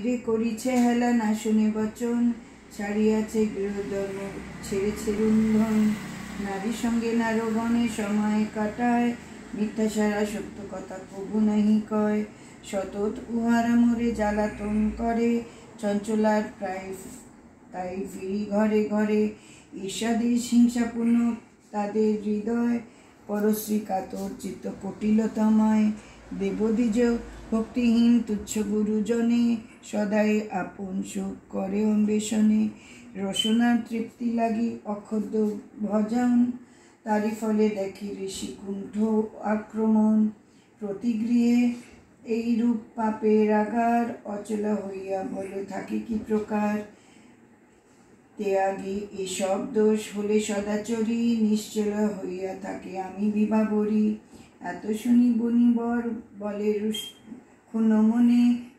শরীরে করিছে হেলা, না শুনে বচন ছাড়িয়াছে গৃহধর্ম, ছেড়েছে রুন্ধন। নারীর সঙ্গে নারগণে সময় কাটায়, মিথ্যা সারা সত্য কথা কবু নাহি কয়। সতত উহারা মোরে জ্বালাতন করে, চঞ্চলার প্রায় তাই ফিরি ঘরে ঘরে। ঈর্ষাদেশ হিংসাপূর্ণ তাদের হৃদয়, পরশ্রী কাতর চিত্ত পটিলতাময়। দেবদ্বিজ ভক্তিহীন তুচ্ছ গুরুজনে, সদাই আপন সুখ করে অন্বেষণে। রসনার তৃপ্তি লাগি অক্ষুদ্ধ ভজন, তারি ফলে দেখি ঋষি কুণ্ঠ আক্রমণ। প্রতিগৃহে এইরূপ পাপের আগার, অচলা হইয়া বলে থাকে কি প্রকার। ত্যাগী এসব দোষ হলে সদাচরী, নিশ্চলা হইয়া থাকে আমি বিভাবরী। এত শুনি বনিবর বলে ক্ষুণ্ণ মনে,